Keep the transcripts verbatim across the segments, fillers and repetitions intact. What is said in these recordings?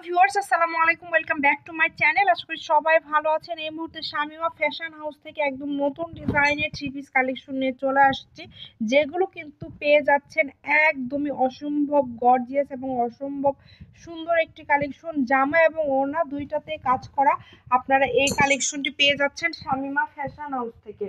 Viewers, আসসালামু আলাইকুম, welcome back to my channel. আশা করি সবাই ভালো আছেন। এই মুহূর্তে শামিমা ফ্যাশন হাউস থেকে একদম নতুন ডিজাইনের থ্রি পিস কালেকশন নিয়ে চলে আসছি, যেগুলো কিন্তু পেয়ে যাচ্ছেন একদমই অসম্ভব গর্জিয়াস এবং অসম্ভব সুন্দর একটি কালেকশন। জামা এবং ওড়না দুইটাতে কাজ করা আপনারা এই কালেকশনটি পেয়ে যাচ্ছেন শামিমা ফ্যাশন হাউস থেকে।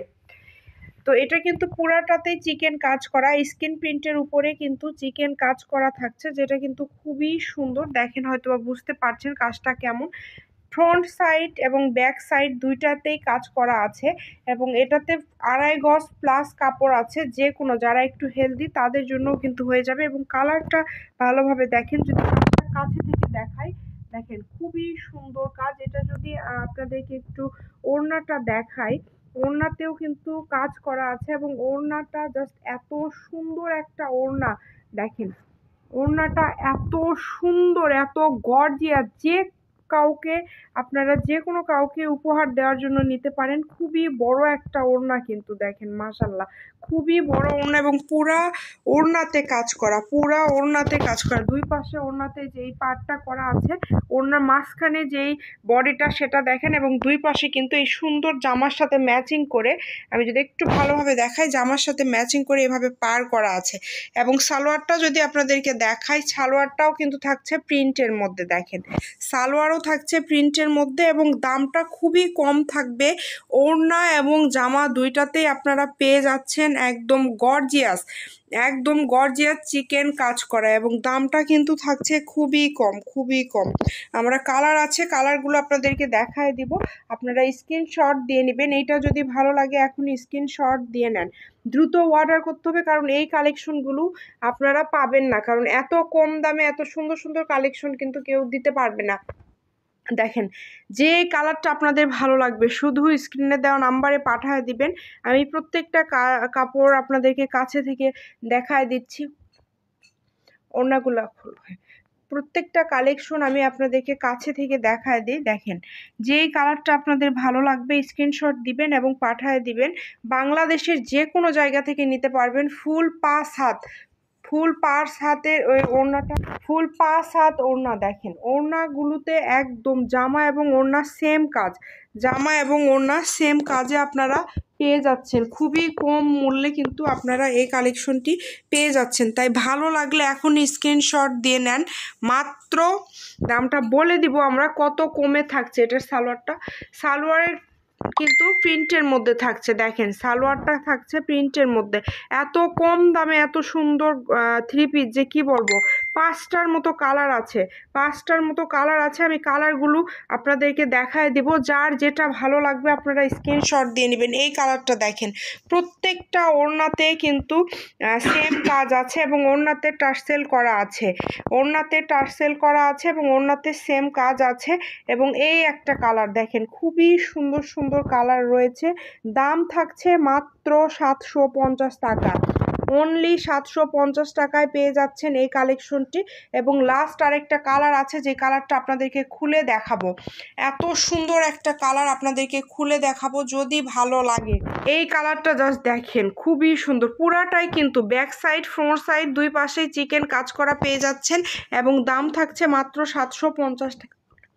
তো এটা কিন্তু পুরাটাতেই চিকেন কাজ করা, স্ক্রিন প্রিন্টের উপরে কিন্তু চিকেন কাজ করা থাকছে, যেটা কিন্তু খুবই সুন্দর। দেখেন, হয়তো বা বুঝতে পারছেন কাজটা কেমন। ফ্রন্ট সাইড এবং ব্যাক সাইড দুইটাতেই কাজ করা আছে এবং এটাতে আড়াই গজ প্লাস কাপড় আছে। যে কোনো যারা একটু হেলদি তাদের জন্য কিন্তু হয়ে যাবে। এবং কালারটা ভালোভাবে দেখেন, যদি কাছে থেকে দেখাই, দেখেন খুবই সুন্দর কাজ। এটা যদি আপনাদেরকে একটু ওড়নাটা দেখাই, ওড়নাতেও কিন্তু কাজ করা আছে এবং ওড়নাটা জাস্ট এত সুন্দর একটা ওড়না। দেখেন ওড়নাটা এত সুন্দর, এত গর্জিয়াস, যে কাউকে আপনারা যে কোনো কাউকে উপহার দেওয়ার জন্য নিতে পারেন। খুবই বড় একটা ওড়না কিন্তু, দেখেন মাশাল্লাহ খুবই বড় ওড়না এবং পুরা ওড়নাতে কাজ করা, পুরা ওড়নাতে কাজ করা। দুই পাশে ওড়নাতে যেই পার্টটা করা আছে, ওড়নার মাঝখানে যেই বডিটা সেটা দেখেন, এবং দুই পাশে কিন্তু এই সুন্দর জামার সাথে ম্যাচিং করে, আমি যদি একটু ভালোভাবে দেখাই, জামার সাথে ম্যাচিং করে এভাবে পার করা আছে। এবং সালোয়ারটা যদি আপনাদেরকে দেখাই, সালোয়ারটাও কিন্তু থাকছে প্রিন্টের মধ্যে। দেখেন সালোয়ারও থাকছে প্রিন্টের মধ্যে এবং দামটা খুবই কম থাকবে। ওড়না এবং জামা দুইটাতেই আপনারা পেয়ে যাচ্ছেন একদম গর্জিয়াস, একদম গর্জিয়াস চিকেন কাজ করা, এবং দামটা কিন্তু থাকছে খুবই কম, খুবই কম। আমরা কালার আছে, কালারগুলো আপনাদেরকে দেখায় দিব, আপনারা স্ক্রিনশট দিয়ে নেবেন। এইটা যদি ভালো লাগে এখন স্ক্রিনশট দিয়ে নেন, দ্রুত অর্ডার করতে হবে, কারণ এই কালেকশনগুলো আপনারা পাবেন না, কারণ এত কম দামে এত সুন্দর সুন্দর কালেকশন কিন্তু কেউ দিতে পারবে না। দেখেন যে কালারটা আপনাদের ভালো লাগবে শুধু স্ক্রিনে দেওয়া নাম্বারে পাঠিয়ে দিবেন। আমি প্রত্যেকটা কাপড় আপনাদেরকে কাছে থেকে দেখায় দিচ্ছি। ওড়নাগুলো খুলবে, প্রত্যেকটা কালেকশন আমি আপনাদেরকে কাছে থেকে দেখায় দিই। দেখেন যেই কালারটা আপনাদের ভালো লাগবে স্ক্রিনশট দিবেন এবং পাঠিয়ে দিবেন। বাংলাদেশের যে কোনো জায়গা থেকে নিতে পারবেন। ফুল পাঁচ হাত, ফুল পাঁচ হাতের ওই ওড়নাটা, ফুল পাঁচ হাত ওড়না। দেখেন ওড়নাগুলোতে একদম জামা এবং ওড়না সেম কাজ, জামা এবং ওড়না সেম কাজে আপনারা পেয়ে যাচ্ছেন। খুবই কম মূল্যে কিন্তু আপনারা এই কালেকশনটি পেয়ে যাচ্ছেন। তাই ভালো লাগলে এখনই স্ক্রিনশট দিয়ে নেন। মাত্র দামটা বলে দিব আমরা কত কমে থাকছে। এটার সালোয়ারটা, সালোয়ারের কিন্তু প্রিন্টের মধ্যে থাকছে। দেখেন সালোয়ারটা থাকছে প্রিন্টের মধ্যে। এত কম দামে এত সুন্দর থ্রি পিস যে কি বলবো। পাঁচটার মতো কালার আছে, পাঁচটার মতো কালার আছে। আমি কালারগুলো আপনাদেরকে দেখায় দিব, যার যেটা ভালো লাগবে আপনারা স্ক্রিনশট দিয়ে নেবেন। এই কালারটা দেখেন, প্রত্যেকটা ওড়নাতে কিন্তু সেম কাজ আছে এবং ওড়নাতে টার্সেল করা আছে, ওড়নাতে টার্সেল করা আছে এবং ওড়নাতে সেম কাজ আছে। এবং এই একটা কালার দেখেন, খুবই সুন্দর সুন্দর কালার রয়েছে। দাম থাকছে মাত্র সাতশো পঞ্চাশ টাকা, অনলি সাতশো পঞ্চাশ টাকায় পেয়ে যাচ্ছেন এই কালেকশনটি। এবং লাস্ট আরেকটা কালার আছে, যে কালারটা আপনাদেরকে খুলে দেখাবো। এত সুন্দর একটা কালার আপনাদেরকে খুলে দেখাবো, যদি ভালো লাগে। এই কালারটা জাস্ট দেখেন, খুবই সুন্দর। পুরাটাই কিন্তু ব্যাক সাইড ফ্রন্ট সাইড দুই পাশেই চিকেন কাজ করা পেয়ে যাচ্ছেন এবং দাম থাকছে মাত্র সাতশো পঞ্চাশ টাকা।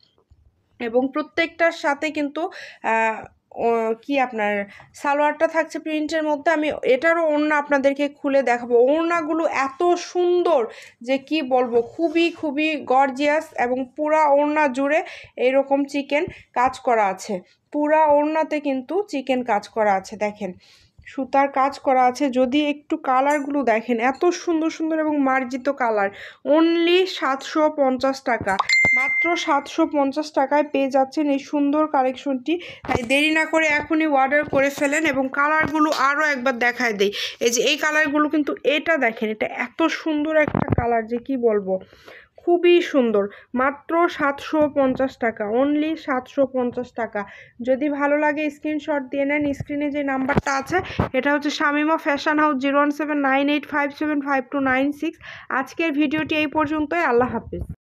এবং প্রত্যেকটার সাথে কিন্তু কি আপনার সালোয়ারটা থাকছে প্রিন্টের মধ্যে। আমি এটারও ওড়না আপনাদেরকে খুলে দেখাবো। ওড়নাগুলো এত সুন্দর যে কি বলবো, খুবই খুবই গর্জিয়াস এবং পুরা ওড়না জুড়ে এইরকম চিকেন কাজ করা আছে। পুরা ওড়নাতে কিন্তু চিকেন কাজ করা আছে। দেখেন সুতার কাজ করা আছে। যদি একটু কালারগুলো দেখেন, এত সুন্দর সুন্দর এবং মার্জিত কালার। অনলি সাতশো পঞ্চাশ টাকা, মাত্র সাতশো পঞ্চাশ টাকায় পেয়ে যাচ্ছেন এই সুন্দর কালেকশনটি। তাই দেরি না করে এখনই অর্ডার করে ফেলেন। এবং কালারগুলো আরও একবার দেখায় দেই। এই যে এই কালারগুলো কিন্তু, এটা দেখেন, এটা এত সুন্দর একটা কালার যে কি বলবো, খুবই সুন্দর। মাত্র সাতশো পঞ্চাশ টাকা, অনলি সাতশো পঞ্চাশ টাকা। যদি ভালো লাগে স্ক্রিনশট দিয়ে নেন। স্ক্রিনে যে নাম্বারটা আছে এটা হচ্ছে Shamima fashion house, zero one seven nine eight five seven five two nine six. আজকের ভিডিওটি এই পর্যন্তই। আল্লাহ হাফিজ।